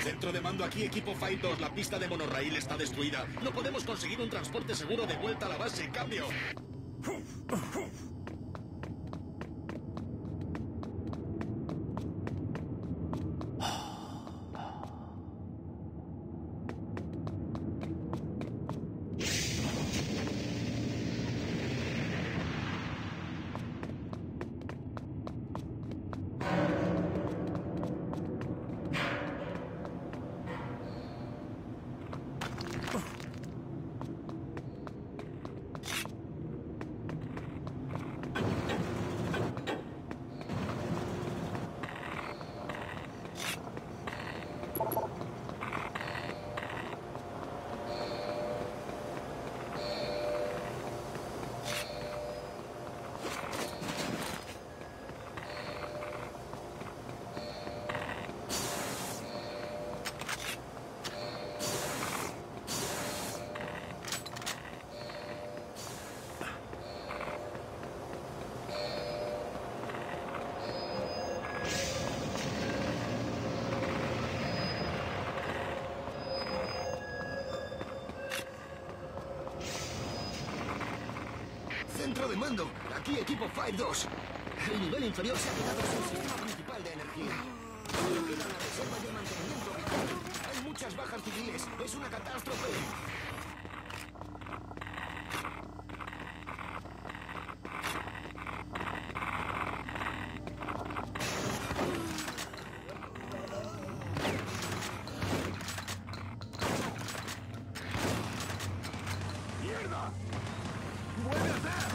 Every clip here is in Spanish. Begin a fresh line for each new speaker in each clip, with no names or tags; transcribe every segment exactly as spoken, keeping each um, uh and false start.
Centro de mando aquí, equipo Fight dos. La pista de monorraíl está destruida. No podemos conseguir un transporte seguro de vuelta a la base. ¡Cambio!
Centro de mando, aquí equipo Fight dos. El nivel inferior se ha quedado sin sistema principal de energía. Solo queda la reserva de mantenimiento vital. Hay muchas bajas civiles, es una catástrofe.
¡Mierda! ¡Vuelve a hacer!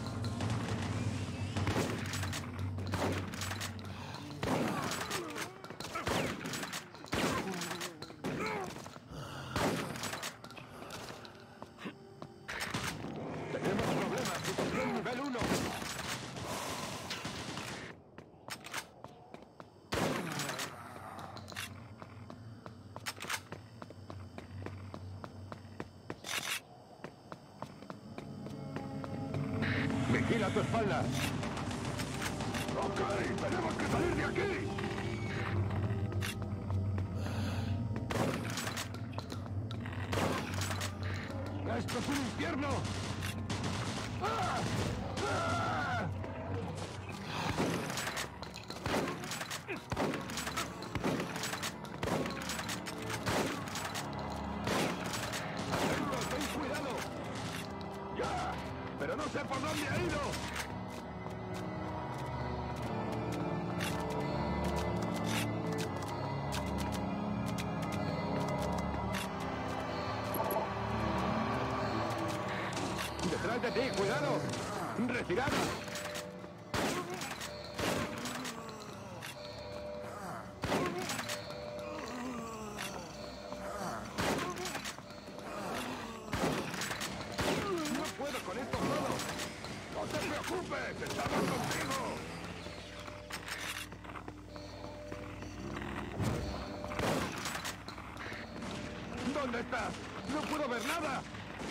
Tenemos problemas, situación nivel uno. Vigila a tu espalda. Ok, tenemos que salir de aquí. ¡Esto es un infierno! ¡Ah! ¡Ah! ¡Atentos, ten cuidado! ¡Ya! ¡Pero no sé por dónde ha ido! ¡Detrás de ti! ¡Cuidado! ¡Retirada! ¡No puedo con esto solo! ¡No te preocupes! ¡Estamos contigo! ¿Dónde estás? ¡No puedo ver nada!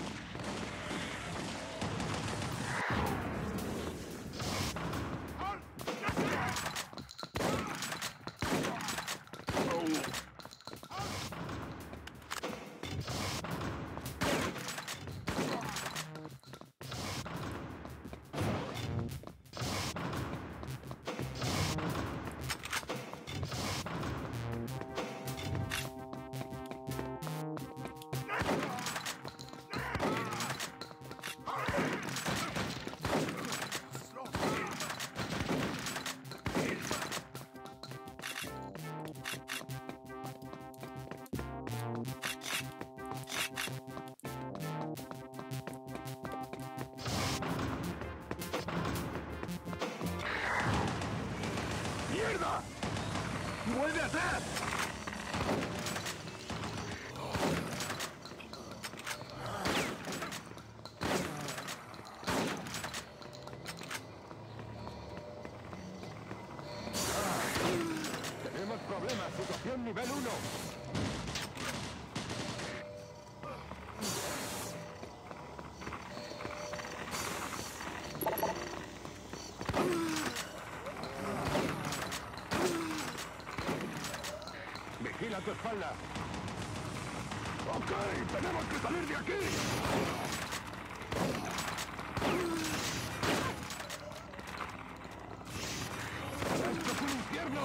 ¡Mierda! ¡Vuelve a hacer! Tenemos problemas, situación nivel uno. Vigila tu espalda. Ok, tenemos que salir de aquí. ¡Esto es un infierno!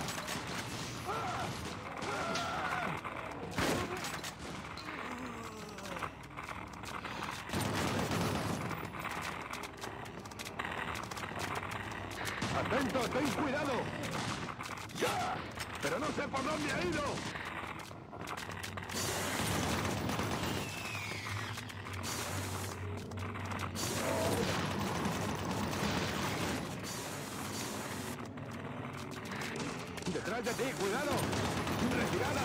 ¡Atento, ten cuidado! ¡Ya! ¡Pero no sé por dónde ha ido! ¡Detrás de ti, cuidado! ¡Retirada!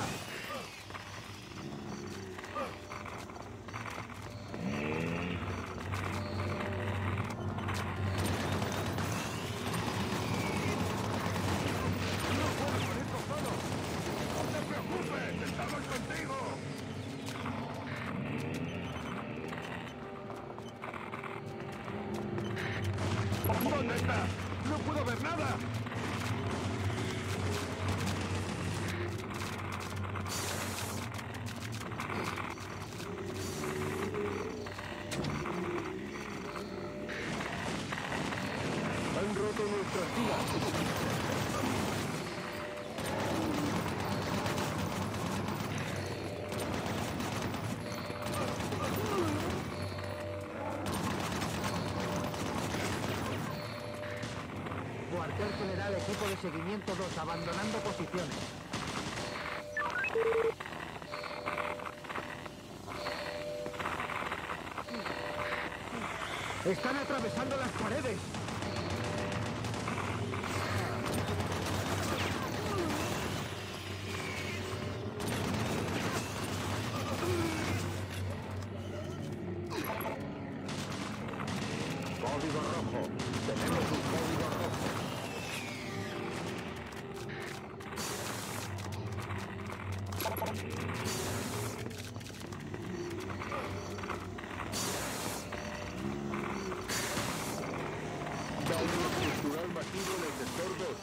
¡No puedes con esto solo! ¡No te preocupes! ¡Estamos contigo! ¿Dónde está? ¡No puedo ver nada! Han roto nuestras filas.
Cuartel General, equipo de seguimiento dos, abandonando posiciones. ¡Están atravesando las paredes!
Código rojo. Tenemos un código rojo. Daño estructural masivo en el sector dos.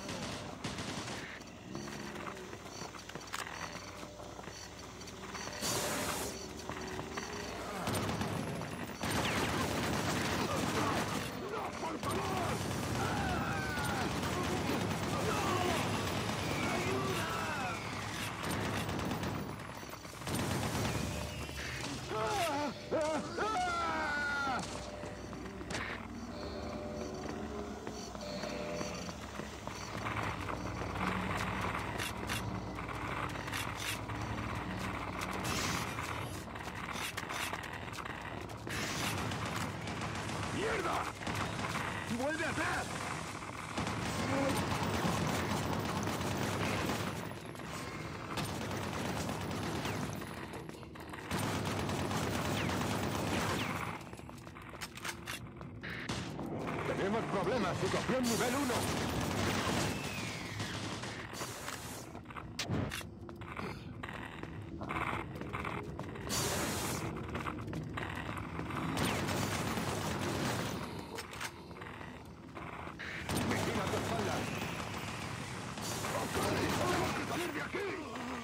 ¡Mierda! ¡Vuelve atrás! Tenemos problemas, situación nivel uno. Vigila tu espalda. ¡Ok! ¡Tenemos que salir de aquí!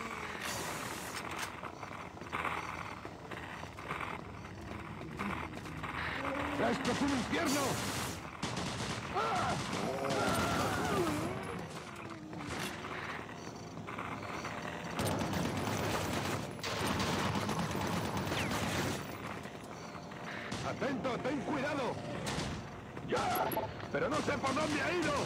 ¡Esto es un infierno! ¡Ah! ¡Atento! ¡Ten cuidado! ¡Ya! ¡Pero no sé por dónde ha ido!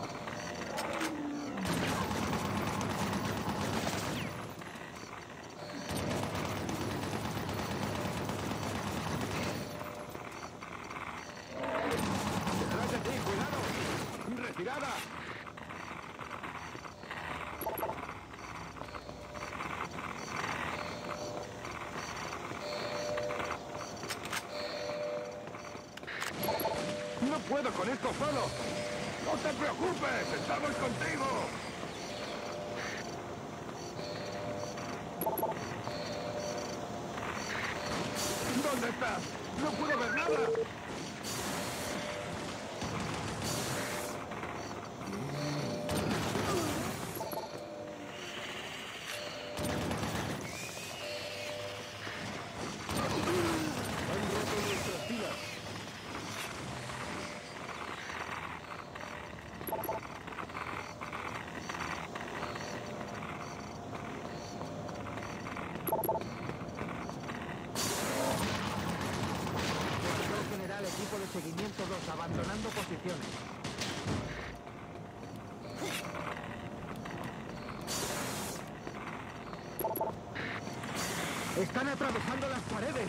¡Detrás de ti! ¡Cuidado! ¡Retirada! ¡No puedo con esto solo! ¡No te preocupes! ¡Estamos contigo! ¿Dónde estás? ¡No puedo ver nada!
posiciones. Están atravesando las paredes.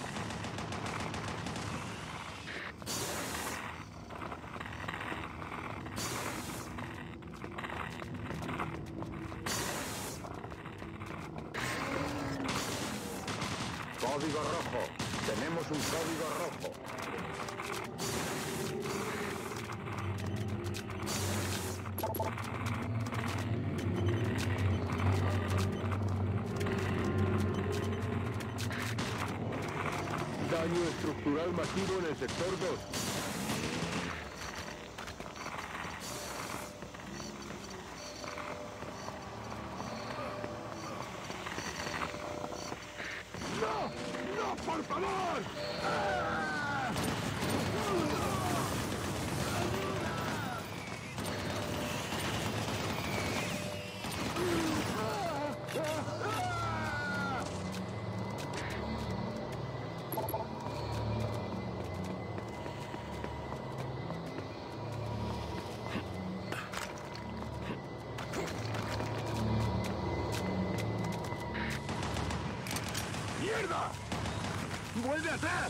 Código rojo. Tenemos un código rojo. Daño estructural masivo en el sector dos. ¡No! ¡No, por favor! ¡Ah! ¡Mierda! ¡Vuelve atrás!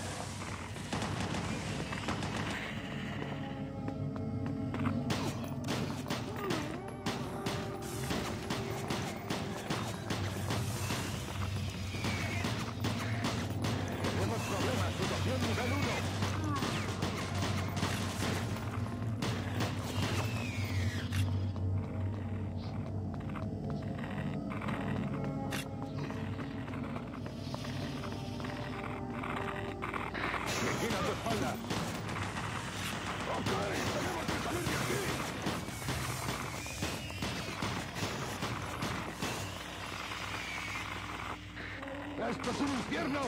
Tenemos problemas. Situación nivel uno. Vigila tu espalda. Ok, tenemos que salir de aquí. ¡Esto es un infierno!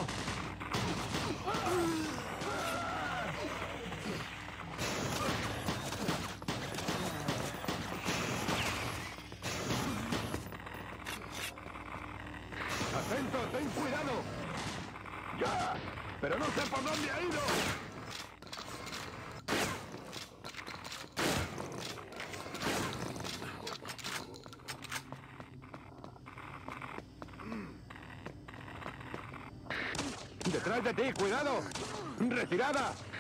¡Atento, ten cuidado! ¡Ya! ¡Pero no sé por dónde ha ido! ¡Detrás de ti! ¡Cuidado! ¡Retirada!